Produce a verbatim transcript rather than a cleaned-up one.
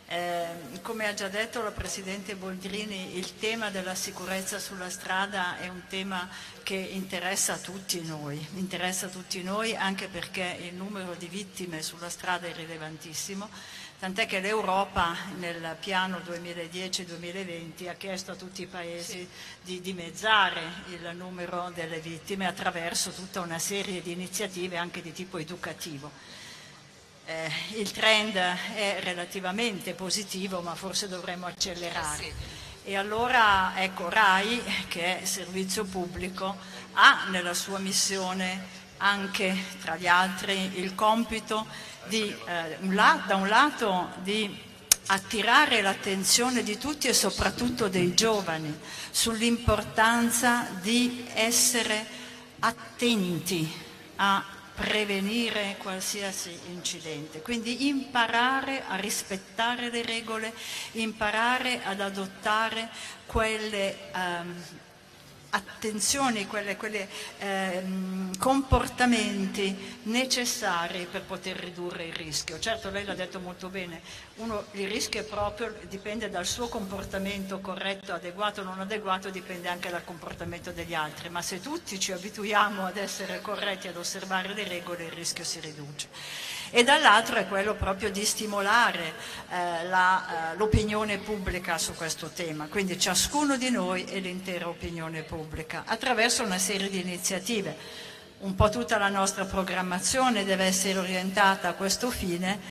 Eh, come ha già detto la Presidente Boldrini, il tema della sicurezza sulla strada è un tema che interessa a tutti noi, interessa a tutti noi anche perché il numero di vittime sulla strada è rilevantissimo, tant'è che l'Europa nel piano duemiladieci duemilaventi ha chiesto a tutti i paesi sì. di dimezzare il numero delle vittime attraverso tutta una serie di iniziative anche di tipo educativo. Eh, il trend è relativamente positivo, ma forse dovremmo accelerare. Sì. E allora, ecco, RAI, che è servizio pubblico, ha nella sua missione anche, tra gli altri, il compito di, eh, un la- da un lato, di attirare l'attenzione di tutti e soprattutto dei giovani sull'importanza di essere attenti a prevenire qualsiasi incidente, quindi imparare a rispettare le regole, imparare ad adottare quelle um, attenzioni, quelle, quelle ehm, comportamenti necessari per poter ridurre il rischio. Certo, lei l'ha detto molto bene, uno, il rischio è proprio, dipende dal suo comportamento corretto, adeguato o non adeguato, dipende anche dal comportamento degli altri, ma se tutti ci abituiamo ad essere corretti, ad osservare le regole, il rischio si riduce. E dall'altro è quello proprio di stimolare eh, la, eh, l'opinione pubblica su questo tema, quindi ciascuno di noi e l'intera opinione pubblica, attraverso una serie di iniziative. Un po' tutta la nostra programmazione deve essere orientata a questo fine